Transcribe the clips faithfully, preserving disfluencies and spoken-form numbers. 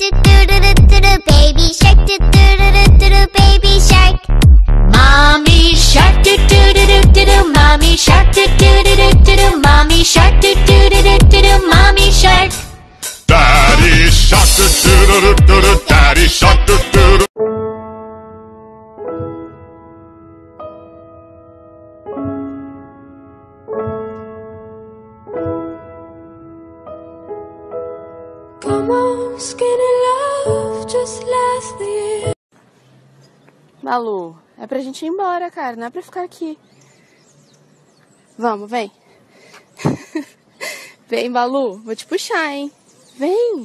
do do do do do do, baby shark do do do do do do, baby shark. Mommy shark do do do do do do, mommy shark do do do do do do, mommy shark do do do do do do, mommy shark. Daddy shark do do do do do, daddy shark do do do. Come on, skinny love, just last the year. Malu, é pra gente ir embora, cara, não é pra ficar aqui. Vamos, vem. Vem, Malu, vou te puxar, hein? Vem.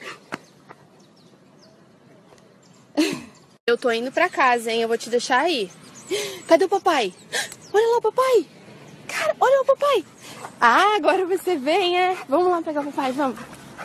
Eu tô indo pra casa, hein? Eu vou te deixar aí. Cadê o papai? Olha lá o papai. Cara, olha o papai. Ah, agora você vem, é? Vamos lá pegar o papai, vamos.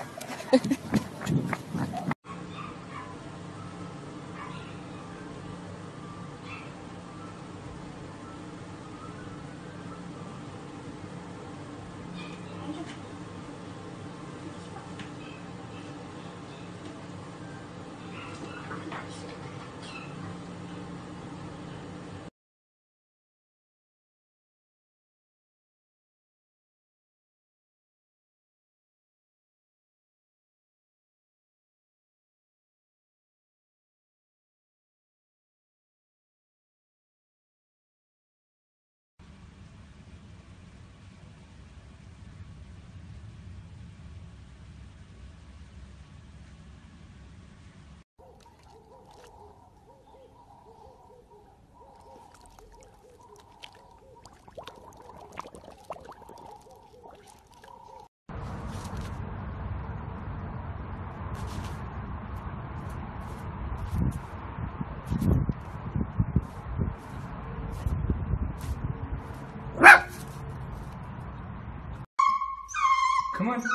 Come on.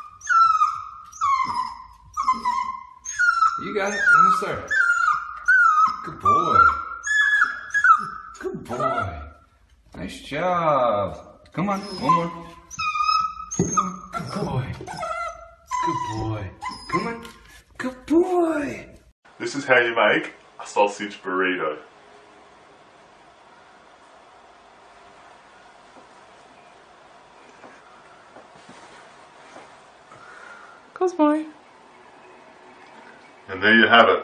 You got it. Almost there. Good boy. Good boy. Nice job. Come on. One more. Come on. Good boy. Good boy. Come on. Good boy. This is how you make a sausage burrito. Cosmo. And there you have it.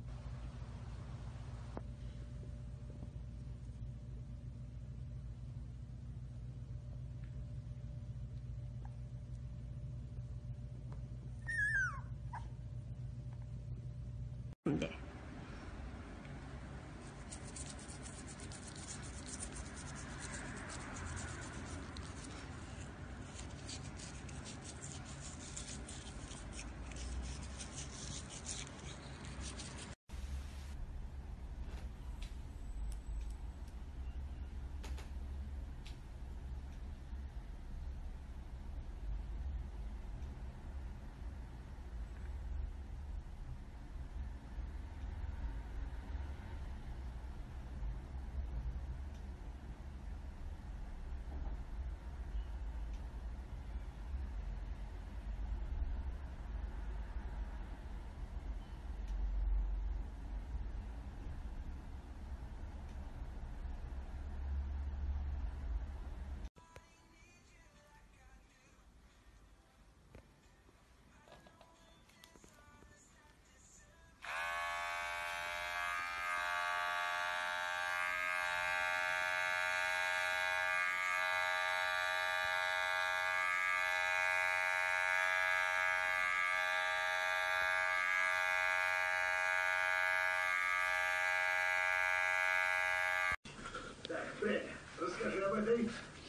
Так, Фред, расскажи об этой.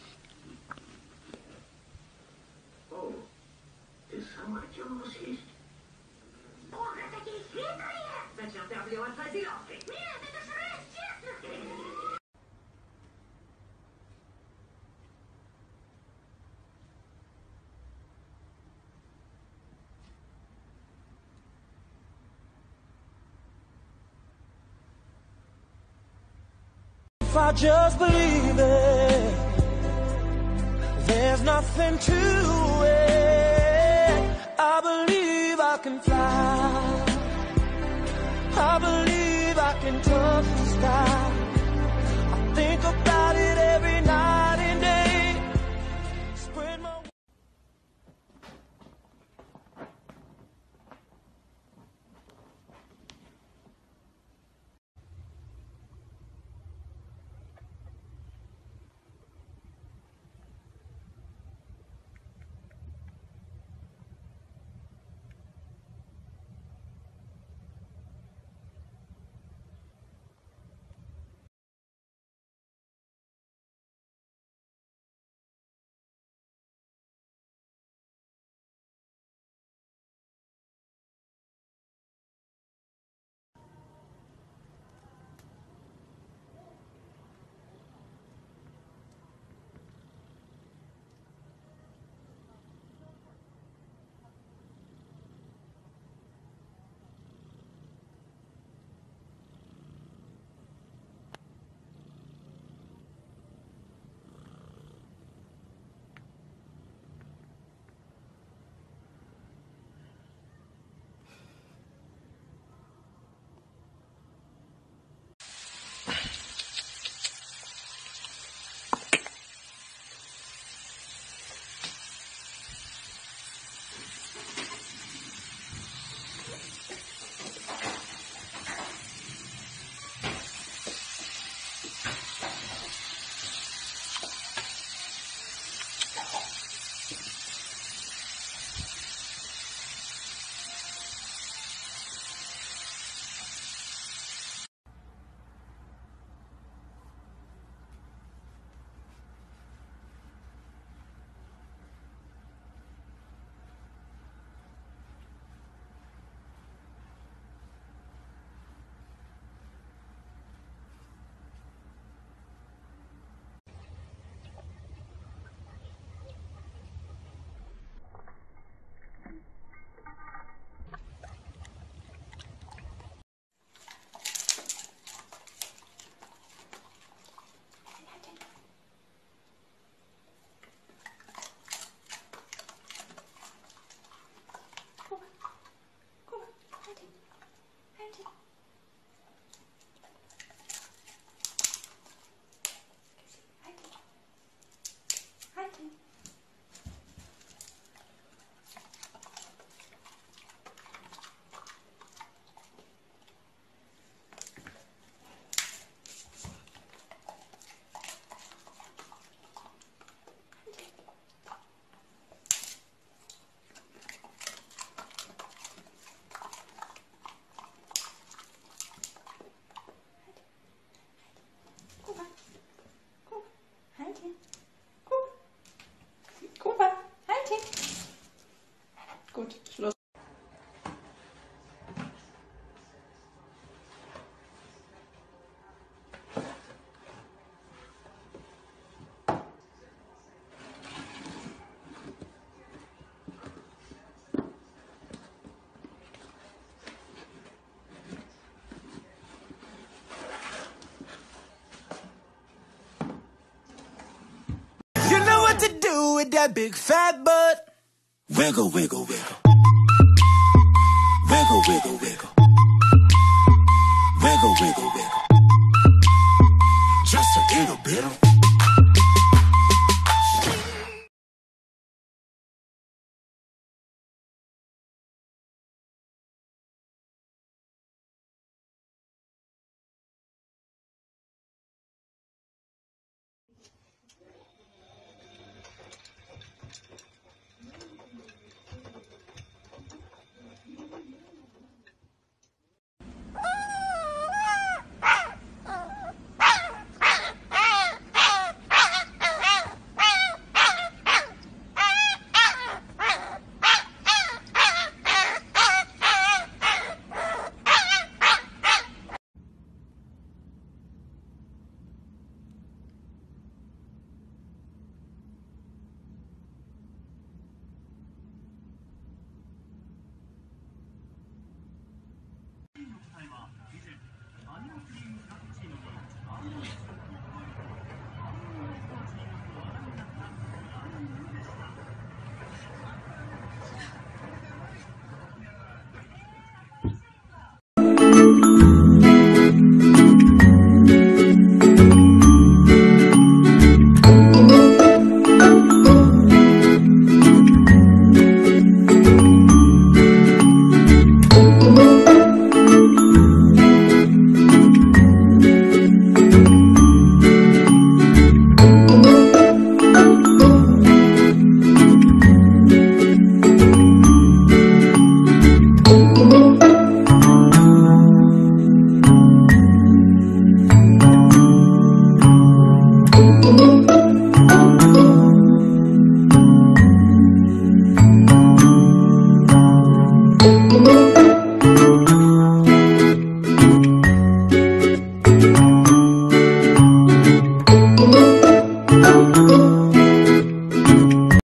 О, ты сам хотел его съесть? Бога, такие хитрые! Зачем ты облил отца зеленкой? Нет, это же раз, честно! If I just believe it, there's nothing to it. I believe I can fly. Gut, Schluss. You know what to do with that big fat butt. Wiggle, wiggle, wiggle. Wiggle, wiggle, wiggle. Wiggle, wiggle, wiggle. Just a little bit.